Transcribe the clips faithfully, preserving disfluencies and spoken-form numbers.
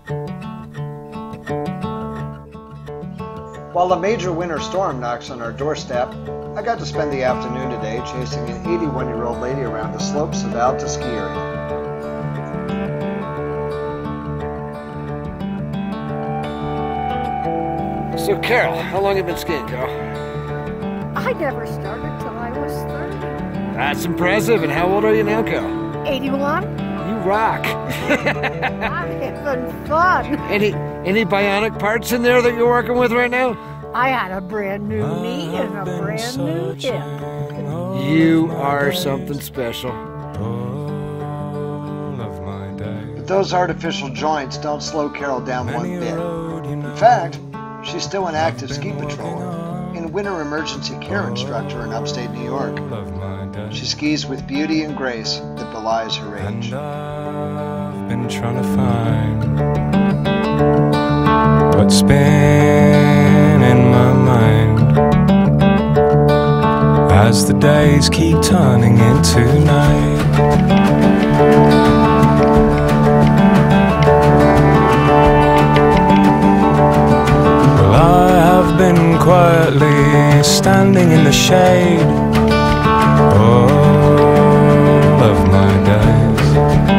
While a major winter storm knocks on our doorstep, I got to spend the afternoon today chasing an eighty-one-year-old lady around the slopes of Alta ski area. So, Carol, how long have you been skiing, Carol? I never started till I was thirty. That's impressive. And how old are you now, Carol? eighty-one? You rock. I'm having fun. Any any bionic parts in there that you're working with right now? I had a brand new knee and a brand new hip. You are something special. But those artificial joints don't slow Carol down one bit. In fact, she's still an active ski patroller and winter emergency care instructor in upstate New York. She skis with beauty and grace that belies her age. And I've been trying to find what's been in my mind as the days keep turning into night. Well, I have been quietly standing in the shade all of my days.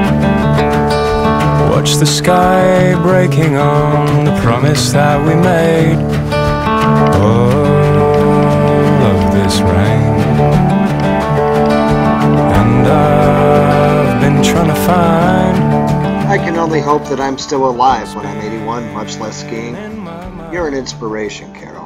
Watch the sky breaking on the promise that we made. All of this rain, and I've been trying to find. I can only hope that I'm still alive when I'm eighty-one, much less skiing. You're an inspiration, Carol.